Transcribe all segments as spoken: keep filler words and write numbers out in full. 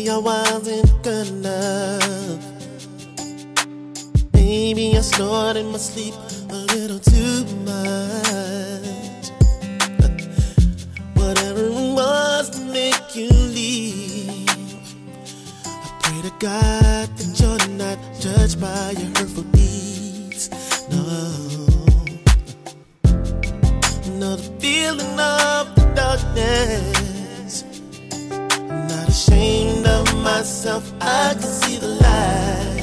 Maybe I wasn't good enough. Maybe I snored in my sleep a little too much. Whatever it was to make you leave, I pray to God that you're not judged by your hurtful deeds. No, no, the feeling of the darkness. I'm not ashamed of myself, I can see the light.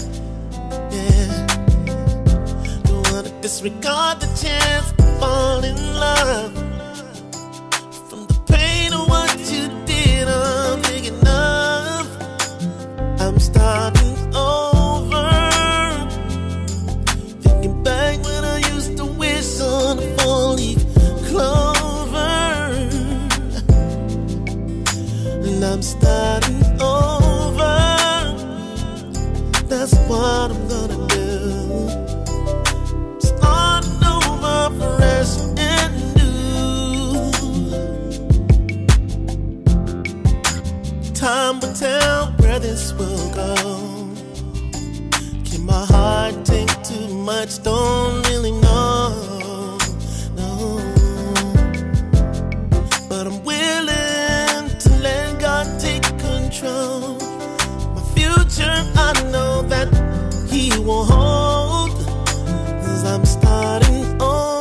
Disregard the chance to fall in love. From the pain of what you did, I'm big enough. I'm starting over. Thinking back when I used to wish on a four-leaf clover. And I'm starting over. That's what I'm gonna do. Fresh and new. Time will tell where this will go. Can my heart take too much? Don't really know. No. But I'm willing to let God take control. My future, I know that He will hold. 'Cause I'm starting over.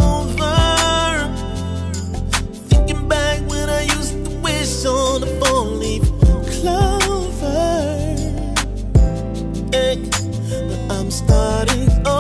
On a four-leaf clover, hey, but I'm starting